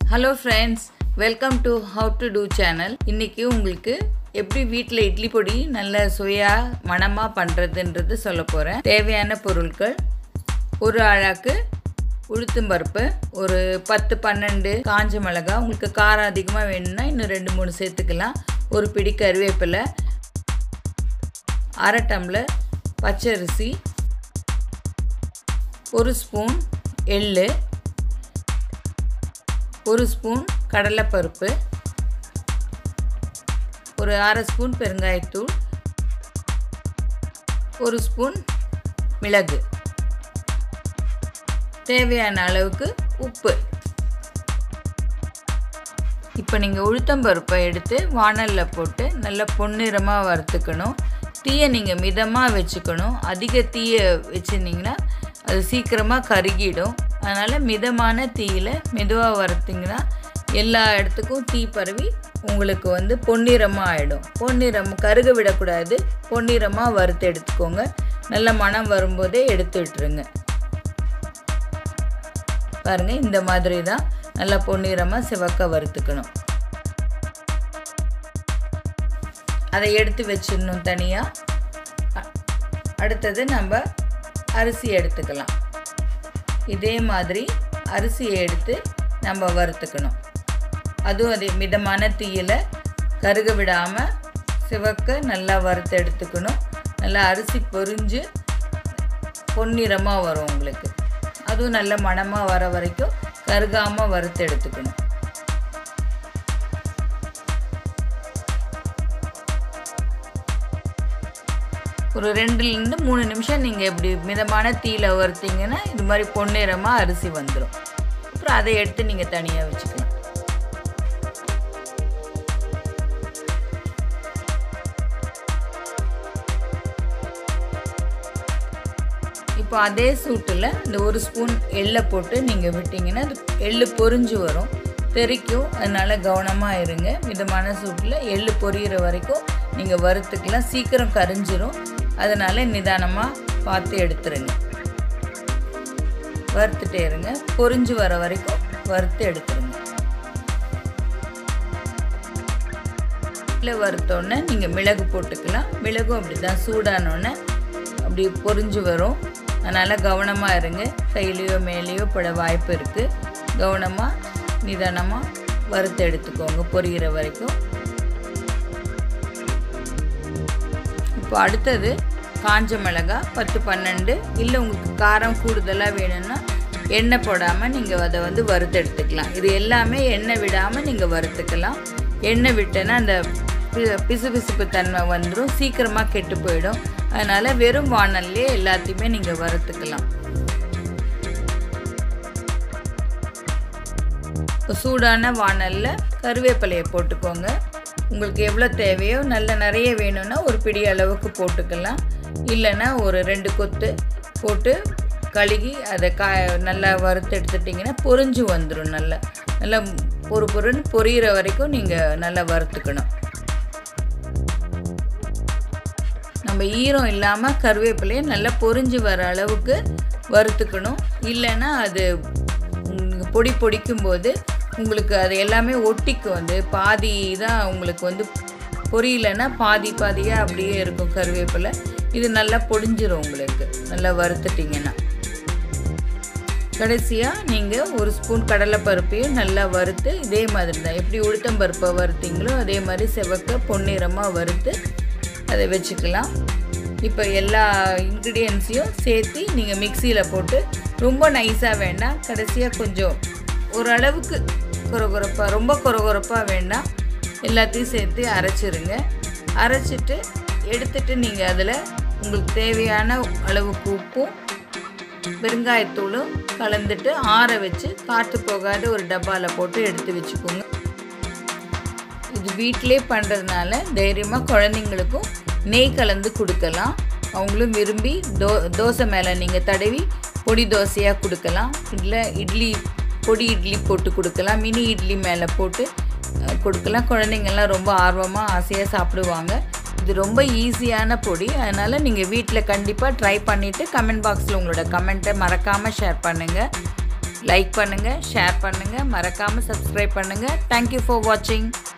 Hello friends, welcome to How to Do channel. இன்னைக்கு உங்களுக்கு எப்படி வீட்ல இட்லி பொடி நல்ல சுவையா மணமா பண்றதுன்றது சொல்லப் போறேன். தேவையான பொருட்கள்: ஒரு அழாக்கு உளுத்தம் பருப்பு, ஒரு 10-12 காஞ்ச மிளகாய், உங்களுக்கு காரம் அதிகமா வேணும்னா இன்னும் 2-3 சேர்த்துக்கலாம். ஒரு பிடி கறிவேப்பிலை, அரை டம்ளர் பச்சரிசி, ஒரு ஸ்பூன் எள்ளு, ஒரு ஸ்பூன் கடலைப்பருப்பு, ஒரு அரை ஸ்பூன் பெருங்காயத்தூள், ஒரு ஸ்பூன் மிளகு, தேவையான அளவுக்கு உப்பு. இப்போ நீங்கள் உளுத்தம் பருப்பை எடுத்து வாணலில் போட்டு நல்லா பொன்னிறமாக வறுத்துக்கணும். தீயை நீங்கள் மிதமாக வச்சுக்கணும். அதிக தீயை வச்சுருந்தீங்கன்னா அது சீக்கிரமாக கருகிடும். அதனால் மிதமான தீயில் மெதுவாக வறுத்திங்கன்னா எல்லா இடத்துக்கும் தீ பரவி உங்களுக்கு பொன்னிறமாக ஆகிடும். கருக விடக்கூடாது. பொன்னிறமாக வறுத்து எடுத்துக்கோங்க. நல்ல மணம் வரும்போதே எடுத்து விட்டுருங்க. பாருங்கள், இந்த மாதிரி தான் நல்லா பொன்னிறமாக சிவக்க வறுத்துக்கணும். அதை எடுத்து வச்சிடணும் தனியாக. அடுத்தது நம்ம அரிசி எடுத்துக்கலாம். இதே மாதிரி அரிசியை எடுத்து நம்ம வறுத்துக்கணும். அதுவும் அதே மிதமான தீயில் கருக விடாமல் சிவக்க நல்லா வறுத்து எடுத்துக்கணும். நல்லா அரிசி பொரிஞ்சு பொன்னிறமாக வரும் உங்களுக்கு. அதுவும் நல்ல மணமாக வர வரைக்கும் கருகாமல் வறுத்து எடுத்துக்கணும். ஒரு 2-3 நிமிஷம் நீங்கள் இப்படி மிதமான தீயில் வறுத்தீங்கன்னா இது மாதிரி பொன்னிறமாக அரிசி வந்துடும். அப்புறம் அதை எடுத்து நீங்கள் தனியாக வச்சுக்கலாம். இப்போ அதே சூட்டில் இந்த ஒரு ஸ்பூன் எள்ளை போட்டு நீங்கள் விட்டிங்கன்னா அது எள்ளு பொரிஞ்சு வரும், தெறிக்கும். அதனால் கவனமாக இருங்க. மிதமான சூட்டில் எள்ளு பொரியிற வரைக்கும் நீங்கள் வறுத்துக்கலாம். சீக்கிரம் கரிஞ்சிரும். அதனால் நிதானமாக பார்த்து எடுத்துருங்க. வறுத்துட்டே இருங்க. பொரிஞ்சு வர வரைக்கும் வறுத்து எடுத்துருங்க. இல்லை வறுத்தோடனே நீங்கள் மிளகு போட்டுக்கலாம். மிளகும் அப்படி தான் சூடானோடனே அப்படி பொரிஞ்சு வரும். அதனால் கவனமாக இருங்க. கையிலையோ மேலேயோ பட வாய்ப்பு இருக்குது. கவனமாக நிதானமாக வறுத்து எடுத்துக்கோங்க பொரிகிற வரைக்கும். இப்போ அடுத்தது காஞ்ச மிளகாய் 10-12, இல்லை உங்களுக்கு காரம் கூடுதலாக வேணும்னா எண்ணெய் போடாமல் நீங்கள் அதை வறுத்து எடுத்துக்கலாம். இது எல்லாமே எண்ணெய் விடாமல் நீங்கள் வறுத்துக்கலாம். எண்ணெய் விட்டேன்னா அந்த பிசுபிசுப்பு தன்மை வந்துடும், சீக்கிரமாக கெட்டு போயிடும். அதனால் வெறும் வாணல்லே எல்லாத்தையுமே நீங்கள் வறுத்துக்கலாம். சூடான வாணலில் கருவேப்பிலையை போட்டுக்கோங்க. உங்களுக்கு எவ்வளோ தேவையோ, நிறைய வேணும்னா ஒரு பிடி அளவுக்கு போட்டுக்கலாம். இல்லைன்னா ஒரு 2 கொத்து போட்டு கழுகி அதை நல்லா வறுத்து எடுத்துட்டிங்கன்னா பொரிஞ்சு வந்துடும். நல்லா பொறுன்னு பொரியிற வரைக்கும் நீங்கள் நல்லா வறுத்துக்கணும். நம்ம ஈரம் இல்லாமல் கருவேப்பிலையை நல்லா பொரிஞ்சு வர அளவுக்கு வறுத்துக்கணும். இல்லைன்னா அது பொடிக்கும்போது உங்களுக்கு அது எல்லாமே ஒட்டிக்கு பாதி தான் உங்களுக்கு பொரியலைன்னா பாதியாக அப்படியே இருக்கும் கருவேப்பிலை. இது நல்லா பொடிஞ்சிரும் உங்களுக்கு நல்லா வறுத்துட்டிங்கன்னா. கடைசியாக நீங்கள் ஒரு ஸ்பூன் கடலைப்பருப்பையும் நல்லா வறுத்து இதே மாதிரி தான் எப்படி உளுத்தம் பருப்பை வறுத்தீங்களோ அதே மாதிரி செவக்க பொன்னிறமாக வறுத்து அதை வச்சுக்கலாம். இப்போ எல்லா இன்க்ரீடியன்ஸையும் சேர்த்து நீங்கள் மிக்சியில் போட்டு ரொம்ப நைஸாக வேண்டாம், கடைசியாக கொஞ்சம் ஓரளவுக்கு ரொம்ப கொரகொரப்பாக வேண்டாம், எல்லாத்தையும் சேர்த்து அரைச்சிருங்க. அரைச்சிட்டு எடுத்துட்டு நீங்கள் அதில் உங்களுக்கு தேவையான அளவுக்கு உப்பும் பெருங்காயத்தூளும் கலந்துட்டு ஆற வச்சு காற்று போகாத ஒரு டப்பாவில் போட்டு எடுத்து வச்சுக்கோங்க. இது வீட்டிலே பண்ணுறதுனால தைரியமாக குழந்தைங்களுக்கும் நெய் கலந்து கொடுக்கலாம். அவங்களும் விரும்பி தோசை மேலே நீங்கள் தடவி பொடி தோசையாக கொடுக்கலாம். இல்லை பொடி இட்லி போட்டு கொடுக்கலாம். மினி இட்லி மேலே போட்டு கொடுக்கலாம். குழந்தைங்கள்லாம் ரொம்ப ஆர்வமாக ஆசையாக சாப்பிடுவாங்க. இது ரொம்ப ஈஸியான பொடி. அதனால் நீங்கள் வீட்டில் கண்டிப்பாக ட்ரை பண்ணிவிட்டு கமெண்ட் பாக்ஸில் உங்களோட கமெண்ட்டை மறக்காமல் ஷேர் பண்ணுங்கள். லைக் பண்ணுங்கள், ஷேர் பண்ணுங்கள், மறக்காமல் சப்ஸ்கிரைப் பண்ணுங்கள். தேங்க்யூ ஃபார் வாட்சிங்.